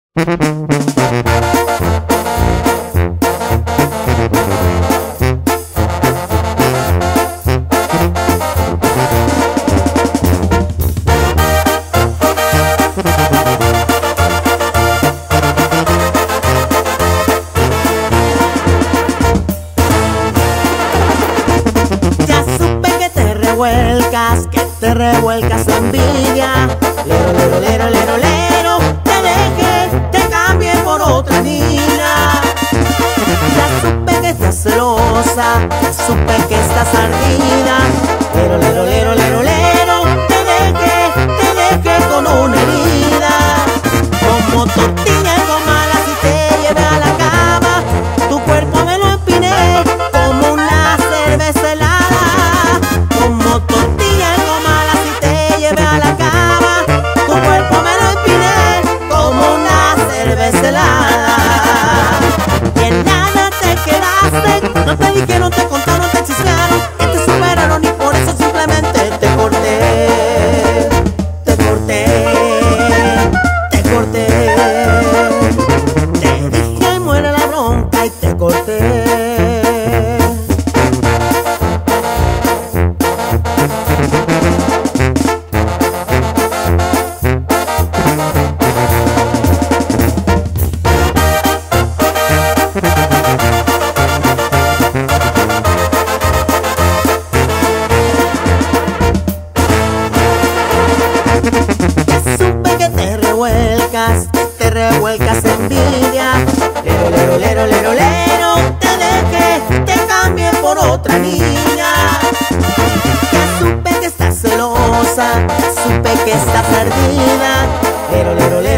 Que te revuelcas de envidia. Lero, lero, lero, lero, lero, te dejé, te cambié por otra niña. Ya supe que estás celosa, ya supe que estás ardida. Lero, lero, lero, lero, lero, te dejé con una herida. Como tortilla y gomala si te llevé a la cama, tu cuerpo me lo empiné como una cerveza helada. Como tortilla y gomala si te llevé a la cama, tu cuerpo me lo empiné como una cerveza helada. Y en nada te quedaste, no te dijeron, te contaron, te chismearon, que te superaron y por eso simplemente te corté. Te corté, te corté. Te dije ay muere la bronca y te corté. Te revuelcas envidia. Lero, lero, lero, lero, lero, te dejé, te cambié por otra niña. Ya supe que estás celosa, supe que estás perdida. Lero, lero, lero.